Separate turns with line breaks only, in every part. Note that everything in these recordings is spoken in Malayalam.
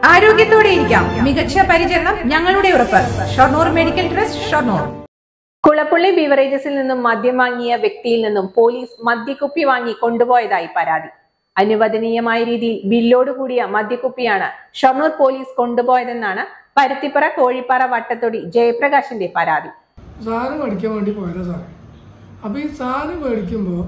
ആരോഗ്യത്തോടെ ഇരിക്കാം. മികച്ച പരിചരണം ഞങ്ങളുടെ ഉറപ്പ്. Shoranur medical trust, Shoranur.
കുളപ്പുള്ളി ബീവറേജസിൽ നിന്നും മദ്യം വാങ്ങിയ വ്യക്തിയിൽ നിന്നും പോലീസ് മദ്യക്കുപ്പി വാങ്ങി കൊണ്ടുപോയതായി പരാതി. അനുവദനീയമായ രീതിയിൽ ബില്ലോടുകൂടിയ മദ്യക്കുപ്പിയാണ് ഷൊർണൂർ പോലീസ് കൊണ്ടുപോയതെന്നാണ് പരുത്തിപ്പറ കോഴിപ്പാറ വട്ടത്തൊടി ജയപ്രകാശിന്റെ പരാതി.
സാധനം മേടിക്കാൻ വേണ്ടി പോയതാ സാറേ. അപ്പൊ ഈ സാധനം മേടിക്കുമ്പോ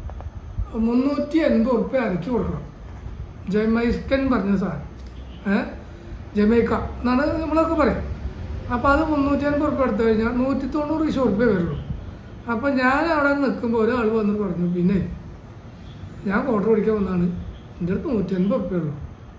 380 ഉറുപ്പ്യ അരക്കി കൊടുക്കണം. ജമൈക്കൻ പറഞ്ഞ സാധനം, ജമൈക്ക എന്നാണ് നമ്മളൊക്കെ പറയാം. അപ്പൊ അത് 350 ഉറുപ്പ്യ എടുത്തു കഴിഞ്ഞാൽ 190 ഉറുപ്പ്യ വരുള്ളൂ. അപ്പൊ ഞാൻ അവിടെ നിൽക്കുമ്പോൾ ഒരാൾ വന്നിട്ട് പറഞ്ഞു, പിന്നെ ഞാൻ കോട്ടർ പിടിക്കാൻ വന്നാണ്, എൻ്റെ അടുത്ത് 180 ഉറുപ്പ്യ ഉള്ളൂ,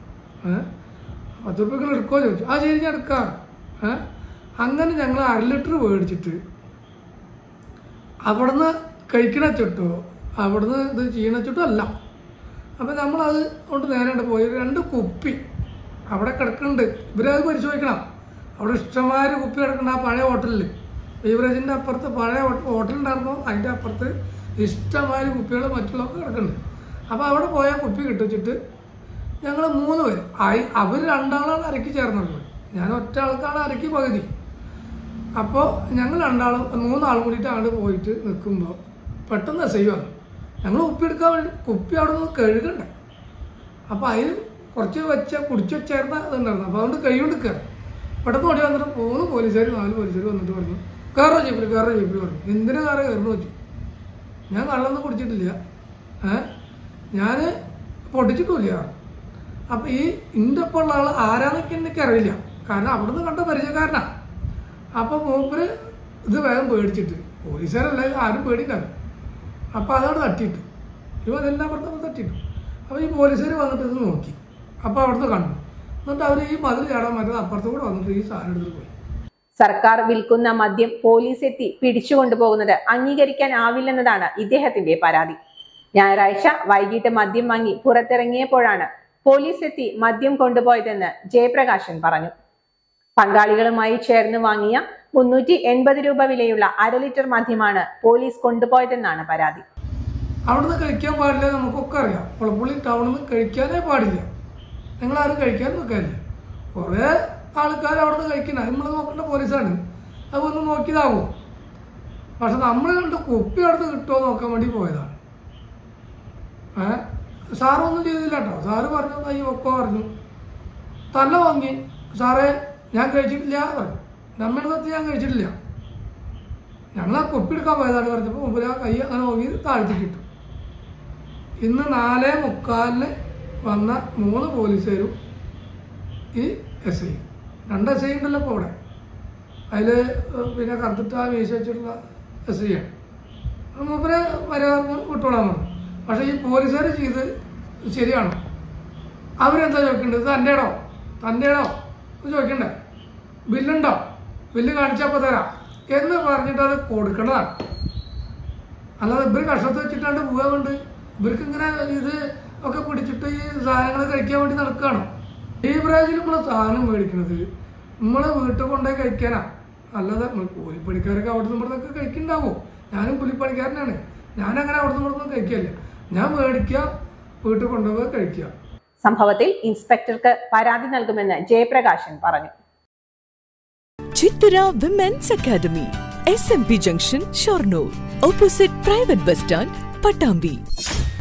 10 ഉറുപ്പ്യകൾ എടുക്കുമോ ചോദിച്ചു. ആ ശരി, ഞാൻ എടുക്കാം. അങ്ങനെ ഞങ്ങൾ 1/2 ലിറ്റർ മേടിച്ചിട്ട് അവിടുന്ന് കഴിക്കണ ചുട്ടോ അവിടുന്ന് ഇത് ചെയ്യണ ചുട്ടോ അല്ല. അപ്പം നമ്മളത് കൊണ്ട് നേരെ പോയി 2 കുപ്പി അവിടെ കിടക്കുന്നുണ്ട്. ഇവരത് പരിശോധിക്കണം. അവിടെ ഇഷ്ടംമാതിരി കുപ്പി കിടക്കുന്നുണ്ട്. ആ പഴയ ഹോട്ടലിൽ, ബീവറേജിൻ്റെ അപ്പുറത്ത് പഴയ ഹോട്ടലുണ്ടായിരുന്നു, അതിൻ്റെ അപ്പുറത്ത് ഇഷ്ടംമാതിരി കുപ്പികൾ മറ്റുള്ളവർക്ക് കിടക്കുന്നുണ്ട്. അപ്പോൾ അവിടെ പോയാൽ കുപ്പി കിട്ടിച്ചിട്ട് ഞങ്ങൾ 3 പേര് അവർ 2 ആളാണ് അരക്കി ചേർന്നത്. ഞാൻ ഒറ്റ ആൾക്കാണ് അരക്കി പകുതി. അപ്പോൾ ഞങ്ങൾ 3 ആളും കൂടിയിട്ട് അങ്ങോട്ട് പോയിട്ട് നിൽക്കുമ്പോൾ പെട്ടെന്ന് എസ് ഐ വന്നു. ഞങ്ങൾ കുപ്പി എടുക്കാൻ വേണ്ടി കുപ്പി അവിടെ നിന്ന് കഴുകണ്ടേ. അപ്പോൾ അതിൽ കുറച്ച് കുടിച്ച് വെച്ചായിരുന്ന ഇതുണ്ടായിരുന്നു. അപ്പോൾ അതുകൊണ്ട് കൈ കൊണ്ട് കയറി പെട്ടെന്ന് ഓടി വന്നിട്ട് 3 പോലീസുകാർ 4 പോലീസുകാർ വന്നിട്ട് പറഞ്ഞു, കയറോ ജീപ്പിൽ പറഞ്ഞു. എന്തിനാ കാറ് കയറുന്നു വെച്ചു. ഞാൻ കള്ളൊന്നും കുടിച്ചിട്ടില്ല, ഞാൻ പൊട്ടിച്ചിട്ടില്ല. അപ്പം ഈ എൻ്റെ ഒപ്പം ഉള്ള ആൾ ആരാന്നൊക്കെ എനിക്കറിയില്ല, കാരണം അവിടുന്ന് കണ്ട പരിചയക്കാരനാ. അപ്പം മൂപ്പര് ഇത് വേഗം പേടിച്ചിട്ട്, പോലീസുകാരല്ല ആരും പേടിക്കാറ്. അപ്പം അതവിടെ തട്ടിയിട്ടു. അതെല്ലാം അവിടുന്ന് തട്ടിയിട്ടു. അപ്പോൾ ഈ പോലീസുകാർ വന്നിട്ട് ഇത് നോക്കി. അപ്പോൾ അവിടുന്ന് കണ്ടു. എന്നിട്ട് അവർ ഈ മതിൽ ചാടാൻ പറ്റുന്ന അപ്പുറത്ത് കൂടെ വന്നിട്ട് ഈ സാധനം എടുത്തിട്ട് പോയി.
സർക്കാർ വിൽക്കുന്ന മദ്യം പോലീസ് എത്തി പിടിച്ചുകൊണ്ടുപോകുന്നത് അംഗീകരിക്കാനാവില്ലെന്നതാണ് ഇദ്ദേഹത്തിന്റെ പരാതി. ഞായറാഴ്ച വൈകിട്ട് മദ്യം വാങ്ങി പുറത്തിറങ്ങിയപ്പോഴാണ് പോലീസ് എത്തി മദ്യം കൊണ്ടുപോയതെന്ന് ജയപ്രകാശൻ പറഞ്ഞു. പങ്കാളികളുമായി ചേർന്ന് വാങ്ങിയ 380 രൂപ വിലയുള്ള 1/2 ലിറ്റർ മദ്യമാണ് പോലീസ് കൊണ്ടുപോയതെന്നാണ് പരാതി.
അവിടുന്ന് കഴിക്കാൻ പാടില്ല, നമുക്കൊക്കെ അറിയാം. കുളപ്പുള്ളി ടൗണിൽ നിന്ന് കഴിക്കാനേ പാടില്ല. നിങ്ങളാരും കഴിക്കാൻ നിൽക്കാനില്ല. കുറേ ആൾക്കാർ അവിടുന്ന് കഴിക്കണ നമ്മൾ നോക്കേണ്ട പോലീസാണ്. അതൊന്നും നോക്കിയതാകുമോ? പക്ഷെ നമ്മൾ കണ്ട് കുപ്പി അവിടുന്ന് കിട്ടുമോ നോക്കാൻ വേണ്ടി പോയതാണ്. സാറൊന്നും ചെയ്തില്ല കേട്ടോ. സാറ് പറഞ്ഞു, ഈ ഒക്കെ പറഞ്ഞു, തല്ല വാങ്ങി. സാറേ ഞാൻ കഴിച്ചിട്ടില്ല പറഞ്ഞു. നമ്മുടെ കത്ത് ഞാൻ കഴിച്ചിട്ടില്ല, ഞങ്ങൾ ആ കുപ്പി എടുക്കാൻ പോയതാണ് പറഞ്ഞപ്പോൾ മുമ്പിൽ ആ കൈ അങ്ങനെ നോക്കി താഴ്ത്തിക്കിട്ടു. ഇന്ന് 4:45 വന്ന 3 പോലീസുകാരും ഈ എസ് ഐ, 2 എസ് ഐ ഉണ്ടല്ലോ ഇപ്പോൾ അവിടെ. അതിൽ പിന്നെ കറുത്തിട്ട് ആ വീശ വെച്ചിട്ടുള്ള എസ് ഐ ആണ്. മൂപ്പരെ വരാറ് വിട്ടോളാൻ പറഞ്ഞു. പക്ഷേ ഈ പോലീസുകാർ ചെയ്ത് ശരിയാണോ? അവരെന്താ ചോദിക്കേണ്ടത്? തൻ്റെടോ ചോദിക്കണ്ടേ? ബില്ലുണ്ടോ? ബില്ല് കാണിച്ചപ്പോൾ തരാം എന്ന് പറഞ്ഞിട്ട് അത് കൊടുക്കേണ്ടതാണ്. അല്ലാതെ ഇവർ കഷ്ടത്ത് വെച്ചിട്ടാണ്ട് പോകാറുണ്ട്. ഇവർക്ക് ഇങ്ങനെ ഇത് ഒക്കെ പിടിച്ചിട്ട് ഈ സാധനങ്ങൾ കഴിക്കാൻ വേണ്ടി നടക്കുകയാണോ? ഈ പ്രായത്തിൽ നമ്മൾ സാധനം മേടിക്കുന്നത് നമ്മൾ വീട്ടിൽ കൊണ്ടുപോയി കഴിക്കാനാ. അല്ലാതെ കൂലിപ്പണിക്കാരൊക്കെ അവിടെ നിന്ന് ഇവിടുന്നൊക്കെ കഴിക്കുന്നുണ്ടാവോ? ഞാനും കൂലിപ്പണിക്കാരനാണ്. ഞാനങ്ങനെ അവിടെ നിന്ന് ഇവിടുന്ന് കഴിക്കല്ല. ഞാൻ മേടിക്കുക, വീട്ടിൽ കൊണ്ടുപോയി കഴിക്കുക.
സംഭവത്തിൽ ഇൻസ്പെക്ടർക്ക് പരാതി നൽകുമെന്ന് ജയപ്രകാശൻ പറഞ്ഞു.
Chithara women's academy, SMP junction, Shoranur, opposite private bus stand, Pattambi.